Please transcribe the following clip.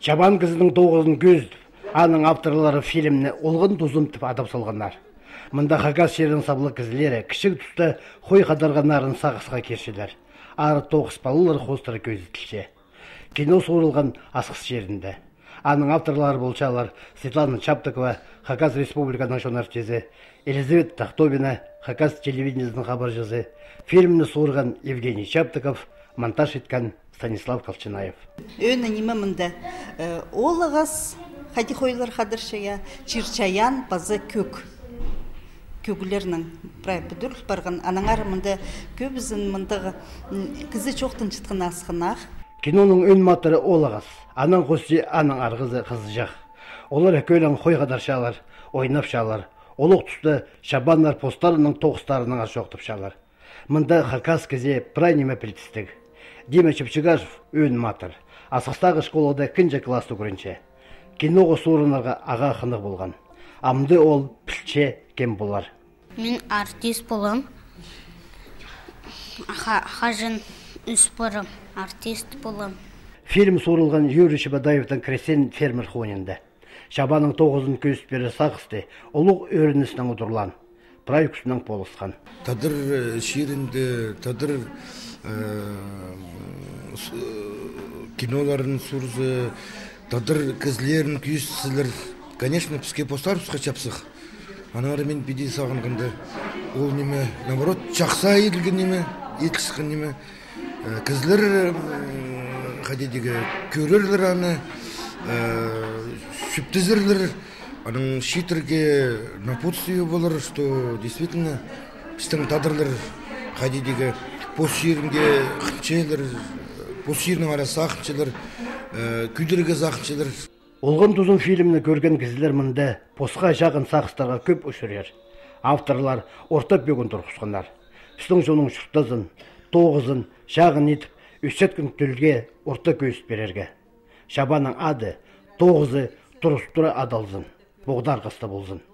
Чабан кызының тоғызын көз, аның авторлары фильмні олғын тузым тіп адап салғандар. Мында Хакас жерін саблы кізілері кішік тұста қой қадарғанарын сағысқа кершілер. Ары тоғыз балылар қостыры көзі тілше. Кино соғылған асқыс жерінде. Аның авторлары болчалар Светлана Чаптыкова, Хакас Республиканың журналистері, Елизавета Тахтобина, Хакас телевидениесінің хабар жазы. Фильмні соғылған Евгений Чаптыков, монтаж еткен Станислав Колчанаев. Өйні неме мында олығыз, хади қойлар қадыршая, чирчаян, базы көк. Көгілерінің бүдіріл барған анаңары мында көбізін мындағы кізі чоқтын чытқын асқынақ. Киноның өн матыры олығыз, аның қосы аның арғызы қызы жақ. Олар әкөйлің қой қадаршалар, ойнап шалар. Олық тұсты шабанлар постарының тоғыстарының ашоқтып шалар. Мында Хакас кізе прайнеме плетістік. Дима Чепчигашев өн матыр. Асқыстағы школада кінжі класты көрінше. Киноғы сорынарға аға қынық болған. Амды ол пілче кем болар. Мен артист болам. Хажын үспорым. Артист болам. Фильм сорылған Юрий Шабадаевтың кресен фермер хоненді. Шабаның тоғызын көз бері сақысты. Олық өрінісінің ұдырлан. Прайкусының полысқан. Тадыр шерінді, тадыр киноларын сурзы, тадыр кізлерін күйістісілер. Конечно, піске постарымызға чапсық. Анары мен бедей сағынғанды. Ол неме, наоборот, жақса еділген неме, етілсіған неме. Кізлер, қадедегі, көрерлер аны, сүптізірлер, аның шитерге напутствие болыр, что действительно, біздің тадырлар, қадедегі, пост жерінге қынчелер, пост жерінің ара сақынчелер, күйдерге сақынчелер. Олғын тұзын фильмні көрген кізілер мұнда посқа жағын сақыстарға көп өшірер. Авторлар ортап бөгін тұрқысқандар. Үстің жоның шұрттазын, тоғызын, жағын етіп, өсет күн түлге орта көйіс берерге. Шабаның ады, тоғызы тұрыстыра адалзын, бұғдар қаста болзын.